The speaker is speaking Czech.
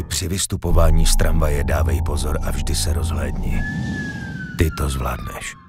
Při vystupování z tramvaje dávej pozor a vždy se rozhlédni. Ty to zvládneš.